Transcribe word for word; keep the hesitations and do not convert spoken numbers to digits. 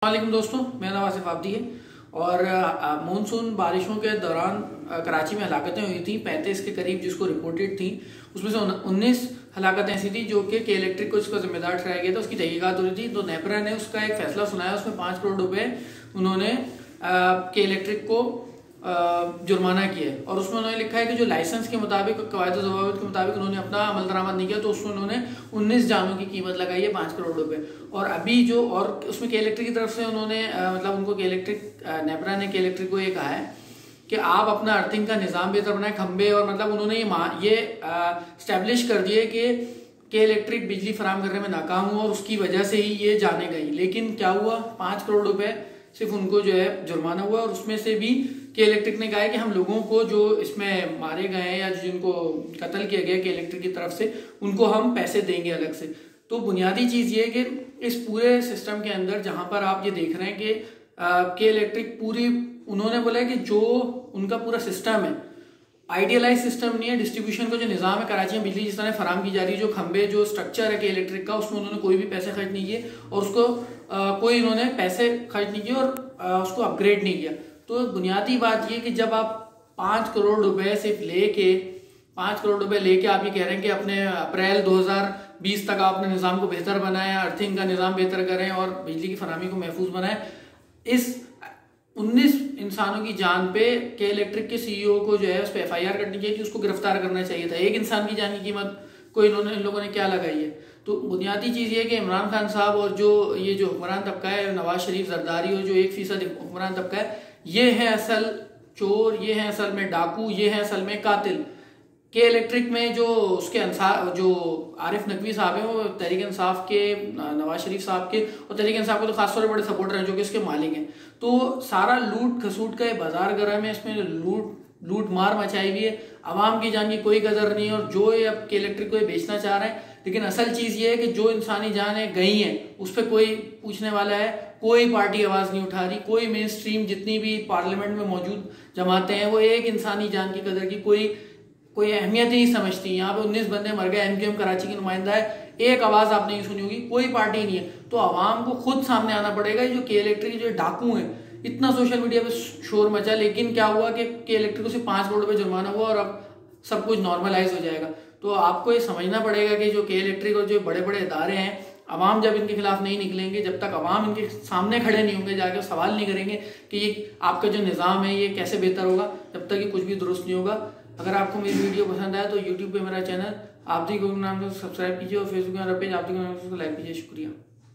वालेकुम दोस्तों, मेरा नाम आसिफ आब्दी है। और मानसून बारिशों के दौरान कराची में हलाकतें हुई थी पैंतीस के करीब जिसको रिपोर्टेड थी। उसमें से उन्नीस हलाकतें ऐसी थी जो कि के इलेक्ट्रिक को इसका जिम्मेदार ठहराया गया था। उसकी तहकीकात हो रही थी तो नेपरा ने उसका एक फैसला सुनाया। उसमें पाँच करोड़ रुपए उन्होंने के इलेक्ट्रिक को जुर्माना किया है और उसमें उन्होंने लिखा है कि जो लाइसेंस के मुताबिक कायदे ज़वाबित के मुताबिक उन्होंने अपना अमल दरामद नहीं किया तो उसमें उन्होंने उन्नीस जानों की कीमत लगाई है पाँच करोड़ रुपए। और अभी जो और उसमें के इलेक्ट्रिक की तरफ से उन्होंने मतलब उनको के इलेक्ट्रिक नेपरा ने के इलेक्ट्रिक को ये कहा है कि आप अपना अर्थिंग का निज़ाम बेहतर बनाए, खंबे और मतलब उन्होंने ये ये स्टैब्लिश कर दिए कि के इलेक्ट्रिक बिजली फराम करने में नाकाम हुआ और उसकी वजह से ही ये जाने गई। लेकिन क्या हुआ, पाँच करोड़ रुपए सिर्फ उनको जो है जुर्माना हुआ और उसमें से भी के इलेक्ट्रिक ने कहा है कि हम लोगों को जो इसमें मारे गए हैं या जिनको कत्ल किया गया के इलेक्ट्रिक की तरफ से उनको हम पैसे देंगे अलग से। तो बुनियादी चीज़ ये है कि इस पूरे सिस्टम के अंदर जहां पर आप ये देख रहे हैं कि के इलेक्ट्रिक पूरी उन्होंने बोला है कि जो उनका पूरा सिस्टम है आइडियलाइज सिस्टम नहीं है। डिस्ट्रीब्यूशन का जो निज़ाम है कराची में बिजली जिस तरह फराम की जा रही है, जो खंबे जो स्ट्रक्चर है के इलेक्ट्रिक का उसमें उन्होंने कोई भी पैसे खर्च नहीं किए और उसको आ, कोई उन्होंने पैसे खर्च नहीं किए और आ, उसको अपग्रेड नहीं किया। तो बुनियादी बात ये कि जब आप पाँच करोड़ रुपए सिर्फ लेके पाँच करोड़ रुपए लेके आप ये कह रहे हैं कि अपने अप्रैल दो हज़ार बीस तक आपने निज़ाम को बेहतर बनाया, अर्थिंग का निज़ाम बेहतर करें और बिजली की फराहमी को महफूज बनाएं, इस उन्नीस इंसानों की जान पे के इलेक्ट्रिक के सीईओ को जो है उस पर एफ आई आर करनी चाहिए थी, उसको गिरफ्तार करना चाहिए था। एक इंसान की जान की कीमत को इन्होंने इन लोगों ने क्या लगाई है। तो बुनियादी चीज़ ये है कि इमरान खान साहब और जो ये जो हुक्मरान तबका है, नवाज शरीफ, जरदारी और जो एक फीसद हुक्मरान तबका है, ये है असल चोर, ये है असल में डाकू, ये है असल में कातिल। के इलेक्ट्रिक में जो उसके अंसार जो आरिफ नकवी साहब हैं वो तहरीक इंसाफ के, नवाज शरीफ साहब के और तहरीक इंसाफ के तो खासतौर पर बड़े सपोर्टर हैं जो कि इसके मालिक हैं। तो सारा लूट खसूट का बाजार गर्म है, इसमें लूट लूट मार मचाई हुई है, आवाम की जान की कोई कदर नहीं है। और जो ये अब के इलेक्ट्रिक को ये बेचना चाह रहे हैं, लेकिन असल चीज़ ये है कि जो इंसानी जानें गई हैं उस पर कोई पूछने वाला है, कोई पार्टी आवाज़ नहीं उठा रही, कोई मेन स्ट्रीम जितनी भी पार्लियामेंट में मौजूद जमातें हैं वो एक इंसानी जान की कदर की कोई कोई अहमियत ही नहीं समझती। यहाँ पे उन्नीस बंदे मर गए, एम क्यू एम कराची की नुमाइंदा है, एक आवाज़ आपने नहीं सुनी होगी, कोई पार्टी नहीं है। तो आवाम को खुद सामने आना पड़ेगा। जो के इलेक्ट्रिक जो डाकू हैं, इतना सोशल मीडिया पे शोर मचा, लेकिन क्या हुआ कि के इलेक्ट्रिक को सिर्फ पाँच करोड़ रुपये जुर्माना हुआ और अब सब कुछ नॉर्मलाइज हो जाएगा। तो आपको ये समझना पड़ेगा कि जो के इलेक्ट्रिक और जो बड़े बड़े इदारे हैं, अवाम जब इनके खिलाफ नहीं निकलेंगे, जब तक अवाम इनके सामने खड़े नहीं होंगे, जाके सवाल नहीं करेंगे कि ये आपका जो निज़ाम है ये कैसे बेहतर होगा, तब तक ये कुछ भी दुरुस्त नहीं होगा। अगर आपको मेरी वीडियो पसंद आए तो यूट्यूब पे मेरा चैनल आब्दी गुरु नाम से सब्सक्राइब कीजिए और फेसबुक मेरा पेज आब्दी गुरु नाम से लाइक कीजिए। शुक्रिया।